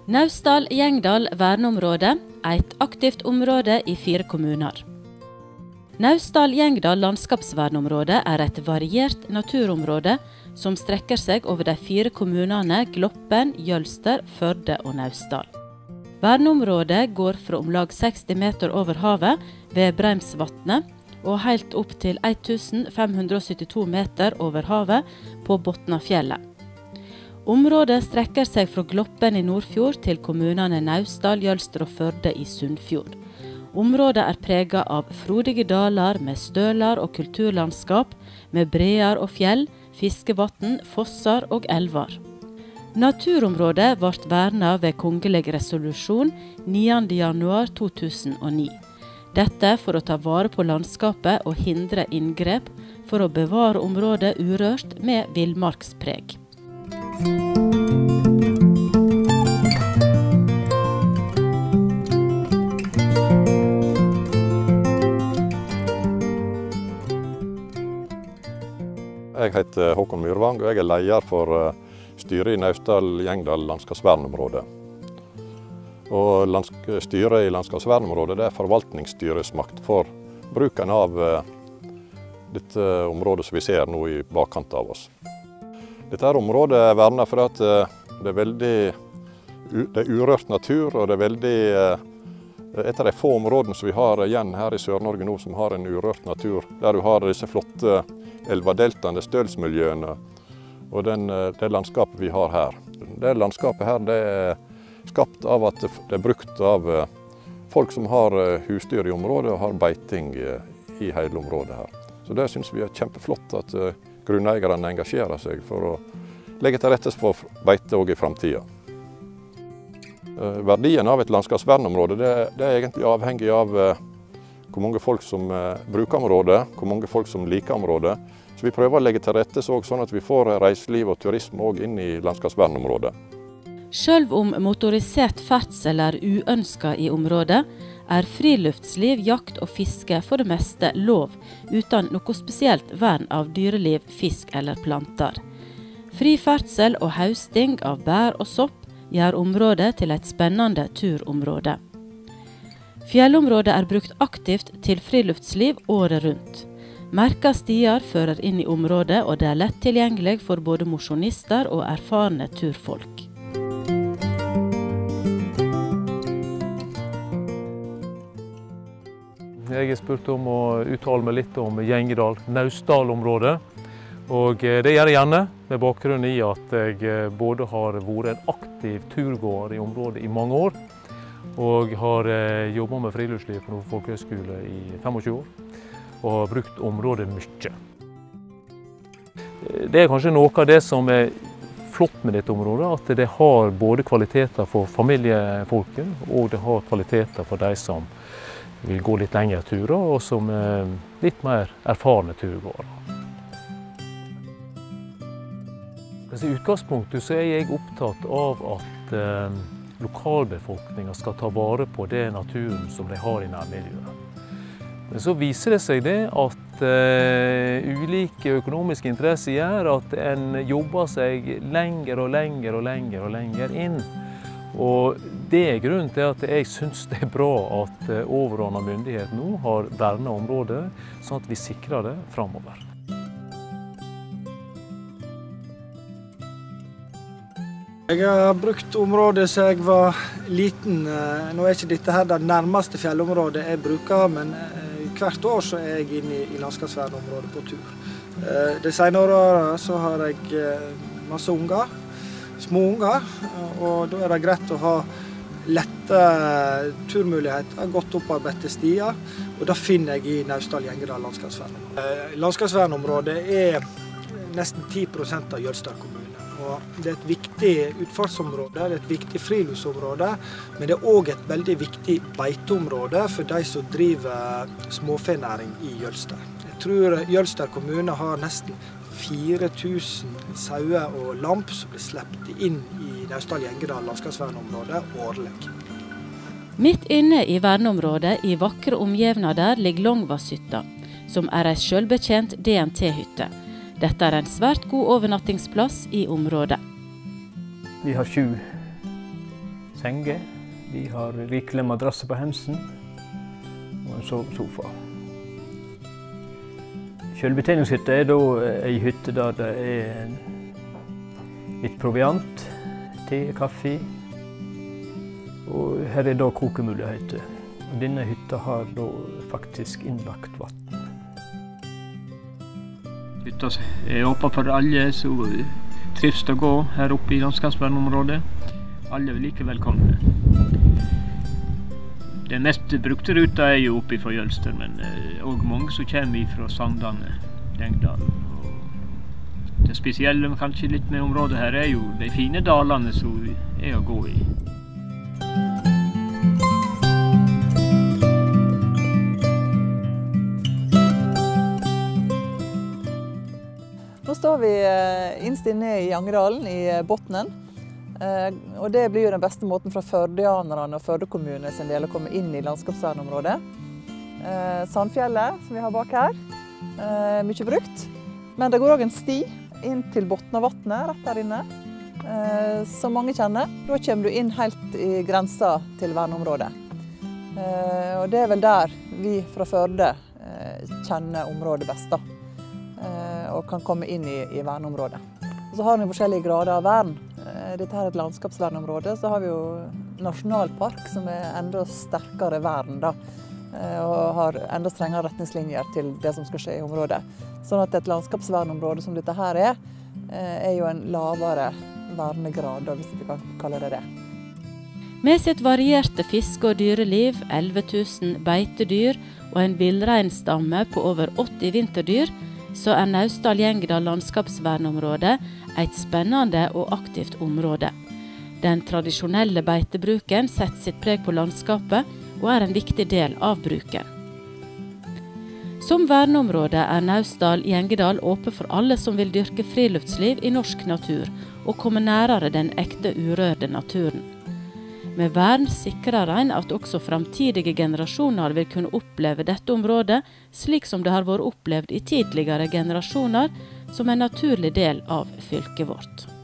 Naustdal-Gjengdal verneområde er et aktivt område i 4 kommuner. Naustdal-Gjengdal landskapsverneområde er et variert naturområde som strekker seg over de 4 kommunene Gloppen, Jølster, Førde og Naustdal. Verneområdet går fra om lag 60 meter over havet ved Breimsvatnet og helt opp til 1572 meter over havet på Botnafjellet. Området strekker seg fra Gloppen i Nordfjord til kommunene Naustdal, Jølster og Førde i Sunnfjord. Området er preget av frodige daler med støler og kulturlandskap, med breer og fjell, fiskevatn, fosser og elver. Naturområdet ble vernet ved kongelig resolusjon 9. januar 2009. Dette for å ta vare på landskapet og hindre inngrep, for å bevare området urørt med villmarkspreg. Jeg heter Håkon Myrvang, og jeg er leder for styret i Naustdal-Gjengdal landskapsverneområde. Og styret i landskapsverneområdet er forvaltningsstyresmakt for bruken av dette området som vi ser nå i bakkant av oss. Dette området er vernet for at det er urørt natur, og det er et av de få områdene som vi har igjen her i Sør-Norge nå som har en urørt natur, der du har disse flotte elvadeltene, stølsmiljøene og det landskapet vi har her. Det landskapet her det er skapt av at det er brukt av folk som har husdyr i området og har beiting i hele området her. Så det synes vi er kjempeflott at grunneierne engasjerer seg for å legge til rette for beite også i fremtiden. Verdien av et landskapsverneområde det er egentlig avhengig av hvor mange folk som bruker området, hvor mange folk som liker området. Så vi prøver å legge til rette sånn at vi får reiseliv og turisme også inn i landskapsverneområdet. Selv om motorisert ferdsel er uønsket i området, er friluftsliv, jakt og fiske for det meste lov, uten noe spesielt vern av dyreliv, fisk eller planter. Fri ferdsel og høsting av bær og sopp gjør området til et spennende turområde. Fjellområdet er brukt aktivt til friluftsliv året rundt. Merka stier fører inn i området, og det er lett tilgjengelig for både mosjonister og erfarne turfolk. Jeg er spurt om å uttale meg litt om Gjengdal, Naustdal-området. Og det gjør jeg gjerne, med bakgrunn i at jeg både har vært en aktiv turgåer i området i mange år, og har jobbet med friluftsliv på Nordre Folkehøgskole i 25 år, og har brukt området mye. Det er kanskje noe av det som er flott med dette området, at det har både kvaliteter for familiefolket, og det har kvaliteter for de som vil gå litt lengre turer, og som er litt mer erfarne turgåere. I utgangspunktet så er jeg opptatt av at lokalbefolkningen skal ta vare på det naturen som de har i nærmiljøet. Men så viser det seg det at ulike økonomiske interesser gjør at en jobber seg lenger og lenger og lenger og lenger inn. Og det er grunnen til at jeg synes det er bra at overordnet myndighet nå har vernet området, sånn at vi sikrer det fremover. Jeg har brukt området siden jeg var liten. Nå er ikke dette her det nærmeste fjellområdet jeg bruker, men hvert år så er jeg inne i landskapsverneområdet på tur. De senere årene så har jeg masse unger, små unger, og da er det greit å ha lette turmuligheter, godt opparbeidte stier, og det finner jeg i Naustdal-Gjengdal landskapsverneområde. Landskapsverneområdet er nesten 10% av Jølster kommune. Og det er et viktig utfartsområde, det er et viktig friluftsområde, men det er også et veldig viktig beiteområde for de som driver småfenæring i Jølster. Jeg tror Jølster kommune har nesten 4000 sauer og lamp som blir slept inn i Naustdal-Gjengdal landskapsverneområde årlig. Midt inne i verneområdet i vakre omgivnader ligger Longvasshytta, som er en selvbetjent DNT-hytte. Dette er en svært god overnattingsplass i området. Vi har 7 senger. Vi har rikelig madrasser på hemsen og en sofa. Selvbetjeningshytta er da en hytte der det er litt proviant, te, kaffe. Og her er da kokemuligheter. Og denne hytta har da faktisk innlagt vann. Hytta er åpen for alle som trives å gå her oppe i landskapsvernområdet. Alle er like velkomne. Den mest brukte ruta er jo oppe fra Jølster, men også mange som kommer fra Sandane, Gjengdalen. Det spesielle kanskje litt med området her er jo de fine dalene som er å gå i. Nå står vi innst inne i Gjengedalen, i Botnen. Og det blir jo den beste måten fra førdianerne og Førde kommune sin del å komme inn i landskapsvernområdet. Sandfjellet, som vi har bak her, mye brukt. Men det går også en sti inn til Botnavatnet, rett der inne, som mange kjenner. Da kommer du inn helt i grensa til verneområdet. Og det er vel der vi fra Førde kjenner området best da, og kan komme inn i verneområdet. Og så har vi forskjellige grader av vern. Dette her er et landskapsvernområde, så har vi jo nasjonalpark som er enda sterkere vern da, og har enda strengere retningslinjer til det som skal skje i området. Sånn at et landskapsvernområde som dette her er jo en lavere vernegrad, hvis vi kan kalle det det. Med sitt varierte fiske- og dyreliv, 11 000 beitedyr og en villreinstamme på over 80 vinterdyr, så er Naustdal-Gjengedal landskapsvernområde et spennende og aktivt område. Den tradisjonelle beitebruken setter sitt preg på landskapet og er en viktig del av bruken. Som verneområde er Naustdal-Gjengedal åpen for alle som vil dyrke friluftsliv i norsk natur og komme nærere den ekte urørte naturen. Med vern sikrer en at også framtidige generasjoner vil kunne oppleve dette området, slik som det har vært opplevd i tidligere generasjoner, som en naturlig del av fylket vårt.